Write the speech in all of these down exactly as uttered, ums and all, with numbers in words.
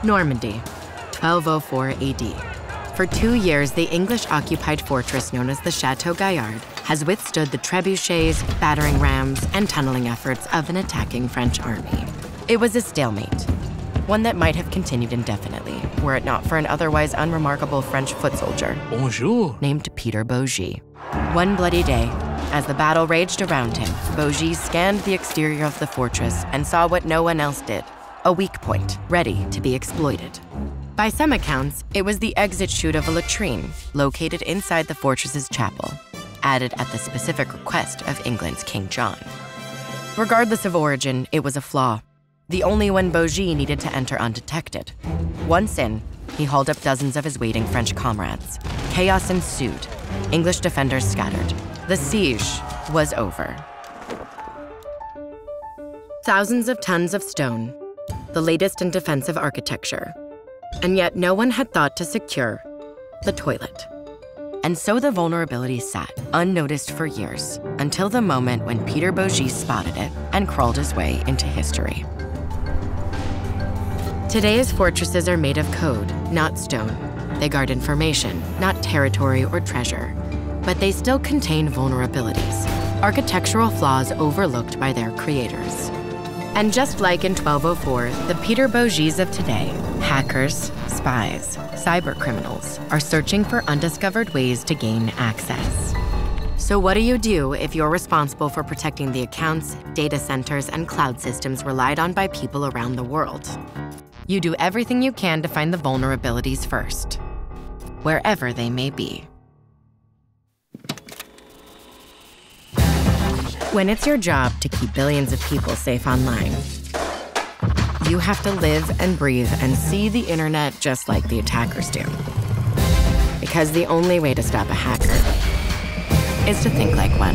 Normandy, twelve oh four A D. For two years, the English-occupied fortress known as the Chateau Gaillard has withstood the trebuchets, battering rams, and tunneling efforts of an attacking French army. It was a stalemate, one that might have continued indefinitely, were it not for an otherwise unremarkable French foot soldier Bonjour. named Peter Bogis. One bloody day, as the battle raged around him, Bogis scanned the exterior of the fortress and saw what no one else did, a weak point, ready to be exploited. By some accounts, it was the exit chute of a latrine located inside the fortress's chapel, added at the specific request of England's King John. Regardless of origin, it was a flaw, the only one Bogis needed to enter undetected. Once in, he hauled up dozens of his waiting French comrades. Chaos ensued. English defenders scattered. The siege was over. Thousands of tons of stone, the latest in defensive architecture. And yet no one had thought to secure the toilet. And so the vulnerability sat, unnoticed for years, until the moment when Peter Bogis spotted it and crawled his way into history. Today's fortresses are made of code, not stone. They guard information, not territory or treasure. But they still contain vulnerabilities, architectural flaws overlooked by their creators. And just like in twelve oh four, the Peter Bogis of today, hackers, spies, cybercriminals, are searching for undiscovered ways to gain access. So what do you do if you're responsible for protecting the accounts, data centers, and cloud systems relied on by people around the world? You do everything you can to find the vulnerabilities first, wherever they may be. When it's your job to keep billions of people safe online, you have to live and breathe and see the internet just like the attackers do. Because the only way to stop a hacker is to think like one.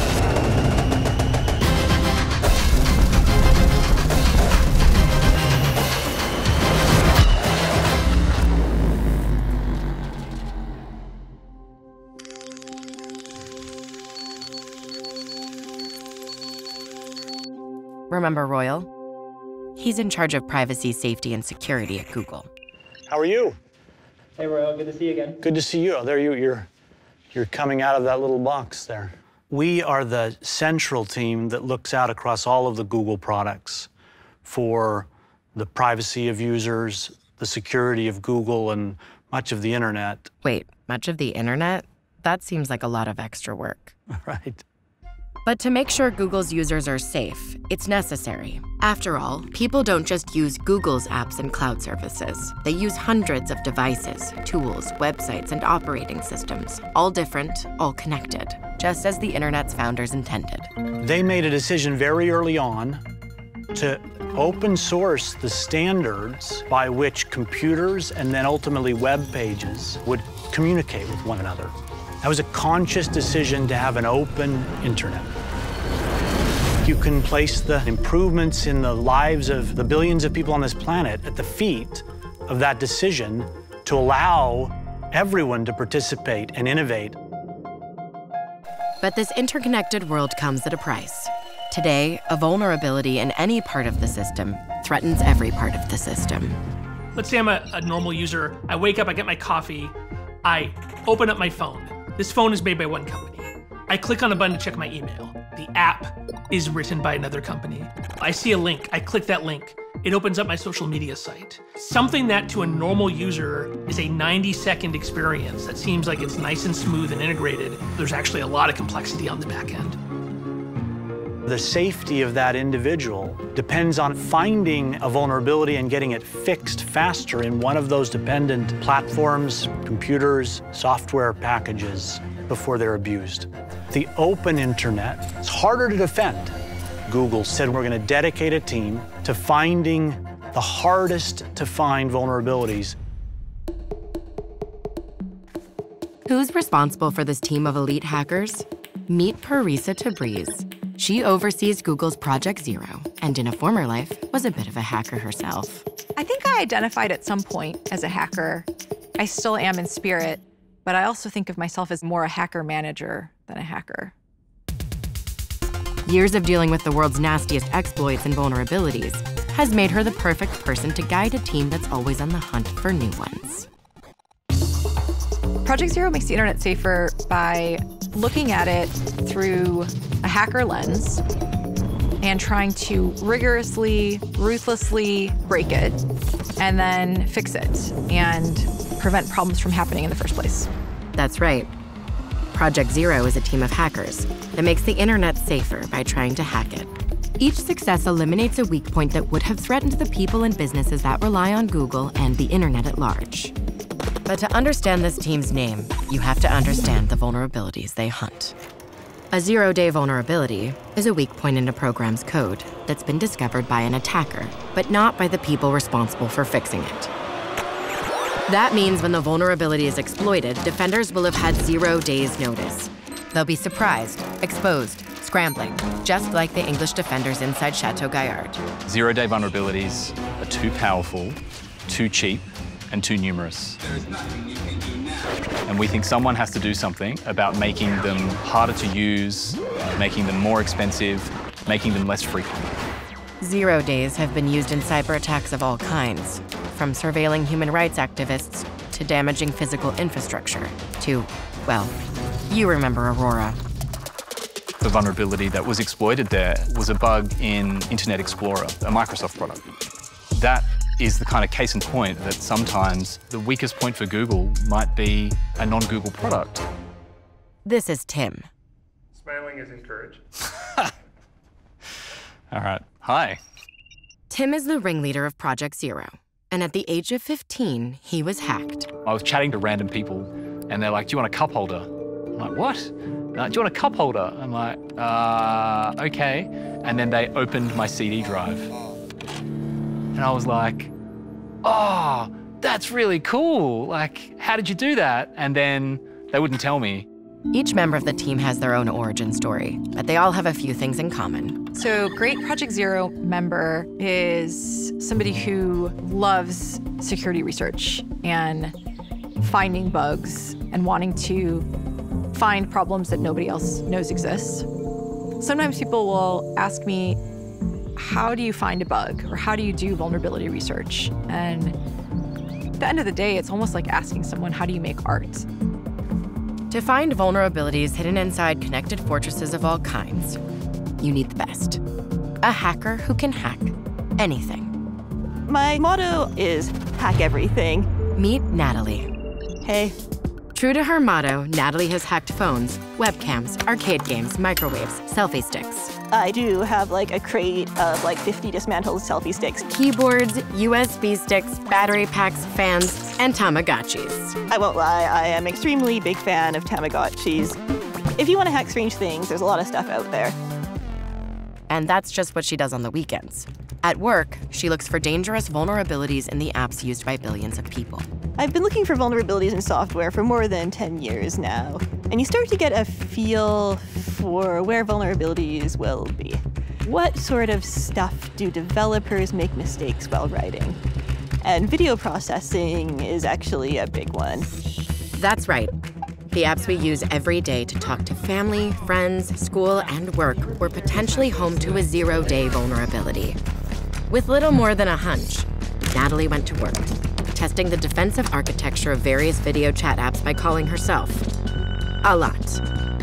Remember Royal? He's in charge of privacy, safety, and security at Google. How are you? Hey, Royal, good to see you again. Good to see you. Oh, there you, you're, you're coming out of that little box there. We are the central team that looks out across all of the Google products for the privacy of users, the security of Google, and much of the internet. Wait, much of the internet? That seems like a lot of extra work. Right. But to make sure Google's users are safe, it's necessary. After all, people don't just use Google's apps and cloud services. They use hundreds of devices, tools, websites, and operating systems, all different, all connected, just as the internet's founders intended. They made a decision very early on to open source the standards by which computers and then ultimately web pages would communicate with one another. That was a conscious decision to have an open internet. You can place the improvements in the lives of the billions of people on this planet at the feet of that decision to allow everyone to participate and innovate. But this interconnected world comes at a price. Today, a vulnerability in any part of the system threatens every part of the system. Let's say I'm a, a normal user. I wake up, I get my coffee, I open up my phone. This phone is made by one company. I click on a button to check my email. The app is written by another company. I see a link, I click that link. It opens up my social media site. Something that to a normal user is a ninety second experience that seems like it's nice and smooth and integrated. There's actually a lot of complexity on the back end. The safety of that individual depends on finding a vulnerability and getting it fixed faster in one of those dependent platforms, computers, software packages before they're abused. The open internet is harder to defend. Google said we're going to dedicate a team to finding the hardest to find vulnerabilities. Who's responsible for this team of elite hackers? Meet Parisa Tabriz. She oversees Google's Project Zero, and in a former life, was a bit of a hacker herself. I think I identified at some point as a hacker. I still am in spirit, but I also think of myself as more a hacker manager than a hacker. Years of dealing with the world's nastiest exploits and vulnerabilities has made her the perfect person to guide a team that's always on the hunt for new ones. Project Zero makes the internet safer by looking at it through a hacker lens and trying to rigorously, ruthlessly break it and then fix it and prevent problems from happening in the first place. That's right. Project Zero is a team of hackers that makes the internet safer by trying to hack it. Each success eliminates a weak point that would have threatened the people and businesses that rely on Google and the internet at large. But to understand this team's name, you have to understand the vulnerabilities they hunt. A zero-day vulnerability is a weak point in a program's code that's been discovered by an attacker, but not by the people responsible for fixing it. That means when the vulnerability is exploited, defenders will have had zero days' notice. They'll be surprised, exposed, scrambling, just like the English defenders inside Chateau Gaillard. Zero-day vulnerabilities are too powerful, too cheap, and too numerous. And we think someone has to do something about making them harder to use, making them more expensive, making them less frequent. Zero days have been used in cyber attacks of all kinds, from surveilling human rights activists to damaging physical infrastructure to, well, you remember Aurora. The vulnerability that was exploited there was a bug in Internet Explorer, a Microsoft product. That is the kind of case in point that sometimes the weakest point for Google might be a non-Google product. This is Tim. Smiling is encouraged. All right, hi. Tim is the ringleader of Project Zero, and at the age of fifteen, he was hacked. I was chatting to random people, and they're like, do you want a cup holder? I'm like, what? Uh, do you want a cup holder? I'm like, uh, okay. And then they opened my C D drive. And I was like, oh, that's really cool. Like, how did you do that? And then they wouldn't tell me. Each member of the team has their own origin story, but they all have a few things in common. So, great Project Zero member is somebody who loves security research and finding bugs and wanting to find problems that nobody else knows exist. Sometimes people will ask me, how do you find a bug? Or how do you do vulnerability research? And at the end of the day, it's almost like asking someone, how do you make art? To find vulnerabilities hidden inside connected fortresses of all kinds, you need the best. A hacker who can hack anything. My motto is hack everything. Meet Natalie. Hey. True to her motto, Natalie has hacked phones, webcams, arcade games, microwaves, selfie sticks. I do have like a crate of like fifty dismantled selfie sticks. Keyboards, U S B sticks, battery packs, fans, and Tamagotchis. I won't lie, I am extremely big fan of Tamagotchis. If you want to hack strange things, there's a lot of stuff out there. And that's just what she does on the weekends. At work, she looks for dangerous vulnerabilities in the apps used by billions of people. I've been looking for vulnerabilities in software for more than ten years now, and you start to get a feel for where vulnerabilities will be. What sort of stuff do developers make mistakes while writing? And video processing is actually a big one. That's right. The apps we use every day to talk to family, friends, school, and work were potentially home to a zero-day vulnerability. With little more than a hunch, Natalie went to work, testing the defensive architecture of various video chat apps by calling herself a lot.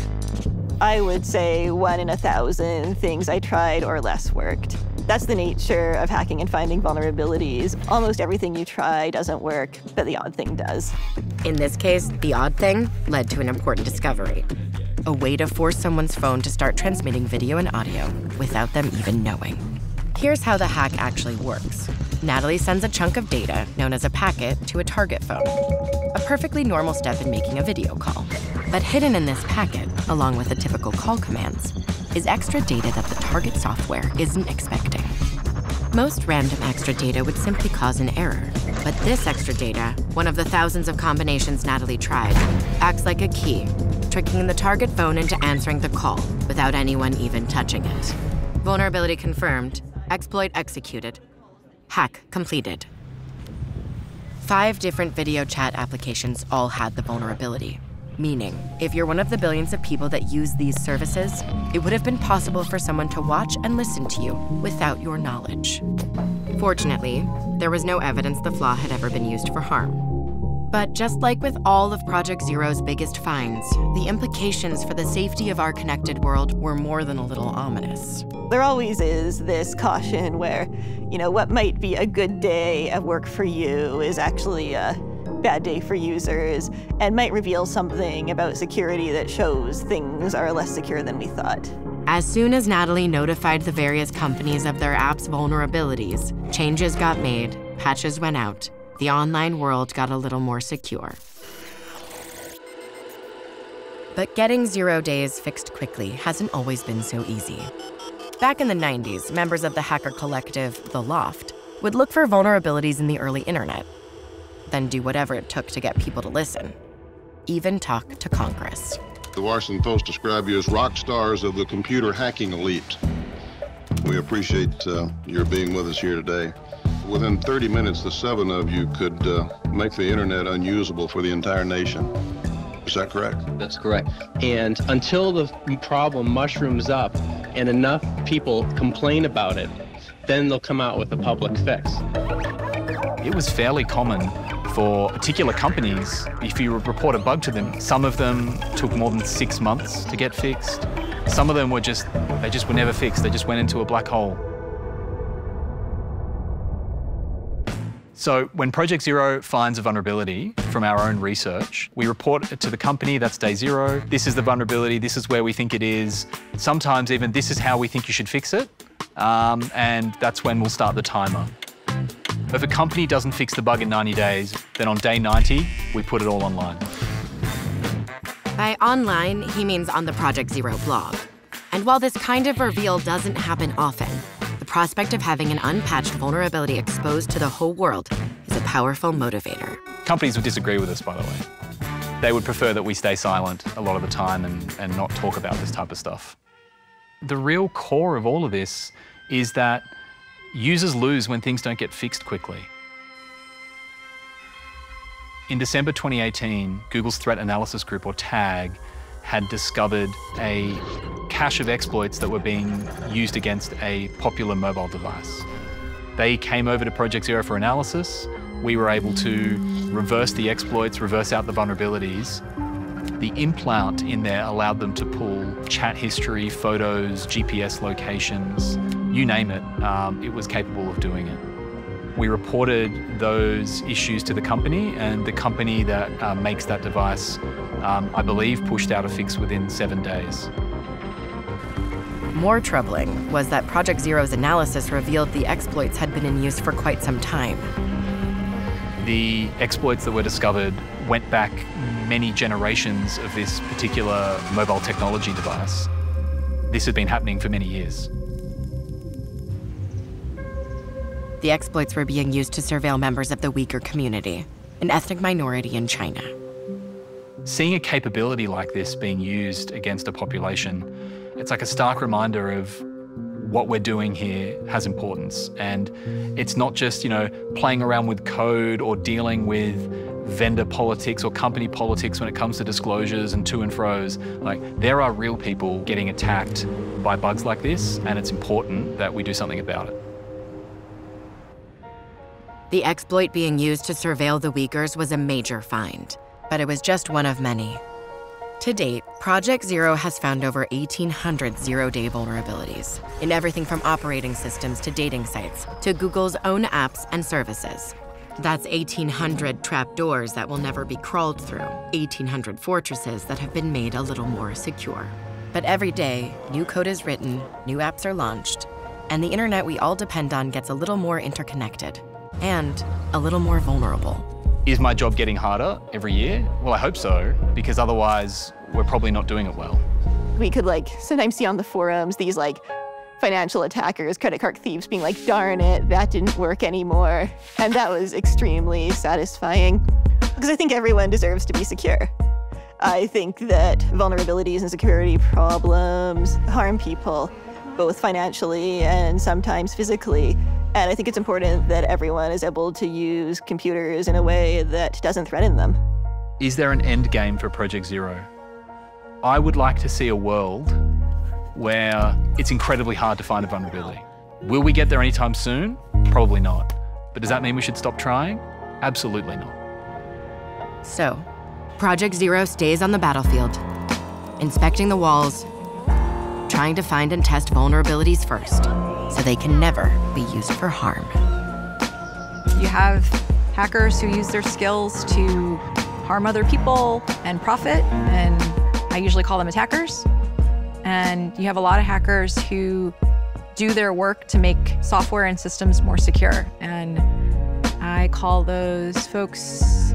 I would say one in a thousand things I tried or less worked. That's the nature of hacking and finding vulnerabilities. Almost everything you try doesn't work, but the odd thing does. In this case, the odd thing led to an important discovery. A way to force someone's phone to start transmitting video and audio without them even knowing. Here's how the hack actually works. Natalie sends a chunk of data, known as a packet, to a target phone. A perfectly normal step in making a video call. But hidden in this packet, along with the typical call commands, is extra data that the target software isn't expecting. Most random extra data would simply cause an error. But this extra data, one of the thousands of combinations Natalie tried, acts like a key, tricking the target phone into answering the call without anyone even touching it. Vulnerability confirmed. Exploit executed. Hack completed. Five different video chat applications all had the vulnerability. Meaning, if you're one of the billions of people that use these services, it would have been possible for someone to watch and listen to you without your knowledge. Fortunately, there was no evidence the flaw had ever been used for harm. But just like with all of Project Zero's biggest finds, the implications for the safety of our connected world were more than a little ominous. There always is this caution where, you know, what might be a good day at work for you is actually a bad day for users and might reveal something about security that shows things are less secure than we thought. As soon as Natalie notified the various companies of their app's vulnerabilities, changes got made, patches went out, the online world got a little more secure. But getting zero days fixed quickly hasn't always been so easy. Back in the nineties, members of the hacker collective, The Loft, would look for vulnerabilities in the early internet, then do whatever it took to get people to listen, even talk to Congress. The Washington Post described you as rock stars of the computer hacking elite. We appreciate uh, your being with us here today. Within thirty minutes, the seven of you could uh, make the internet unusable for the entire nation. Is that correct? That's correct. And until the problem mushrooms up and enough people complain about it, then they'll come out with a public fix. It was fairly common for particular companies, if you report a bug to them, some of them took more than six months to get fixed. Some of them were just, they just were never fixed. They just went into a black hole. So when Project Zero finds a vulnerability from our own research, we report it to the company, that's day zero. This is the vulnerability, this is where we think it is. Sometimes even this is how we think you should fix it. Um, and that's when we'll start the timer. If a company doesn't fix the bug in ninety days, then on day ninety, we put it all online. By online, he means on the Project Zero blog. And while this kind of reveal doesn't happen often, the prospect of having an unpatched vulnerability exposed to the whole world is a powerful motivator. Companies would disagree with us, by the way. They would prefer that we stay silent a lot of the time and, and not talk about this type of stuff. The real core of all of this is that users lose when things don't get fixed quickly. In December twenty eighteen, Google's Threat Analysis Group, or TAG, had discovered a cache of exploits that were being used against a popular mobile device. They came over to Project Zero for analysis. We were able to reverse the exploits, reverse out the vulnerabilities. The implant in there allowed them to pull chat history, photos, G P S locations, you name it, um, it was capable of doing it. We reported those issues to the company, and the company that uh, makes that device, um, I believe, pushed out a fix within seven days. More troubling was that Project Zero's analysis revealed the exploits had been in use for quite some time. The exploits that were discovered went back many generations of this particular mobile technology device. This had been happening for many years. The exploits were being used to surveil members of the Uyghur community, an ethnic minority in China. Seeing a capability like this being used against a population, it's like a stark reminder of what we're doing here has importance. And it's not just, you know, playing around with code or dealing with vendor politics or company politics when it comes to disclosures and to and fro's. Like, there are real people getting attacked by bugs like this, and it's important that we do something about it. The exploit being used to surveil the Uyghurs was a major find, but it was just one of many. To date, Project Zero has found over eighteen hundred zero-day vulnerabilities in everything from operating systems to dating sites to Google's own apps and services. That's eighteen hundred trapdoors that will never be crawled through, eighteen hundred fortresses that have been made a little more secure. But every day, new code is written, new apps are launched, and the internet we all depend on gets a little more interconnected and a little more vulnerable. Is my job getting harder every year? Well, I hope so, because otherwise we're probably not doing it well. We could like sometimes see on the forums these like financial attackers, credit card thieves being like, darn it, that didn't work anymore. And that was extremely satisfying because I think everyone deserves to be secure. I think that vulnerabilities and security problems harm people, both financially and sometimes physically. And I think it's important that everyone is able to use computers in a way that doesn't threaten them. is there an end game for Project Zero? I would like to see a world where it's incredibly hard to find a vulnerability. Will we get there anytime soon? Probably not. But does that mean we should stop trying? Absolutely not. So, Project Zero stays on the battlefield, inspecting the walls, trying to find and test vulnerabilities first, so they can never be used for harm. You have hackers who use their skills to harm other people and profit, and I usually call them attackers. And you have a lot of hackers who do their work to make software and systems more secure, and I call those folks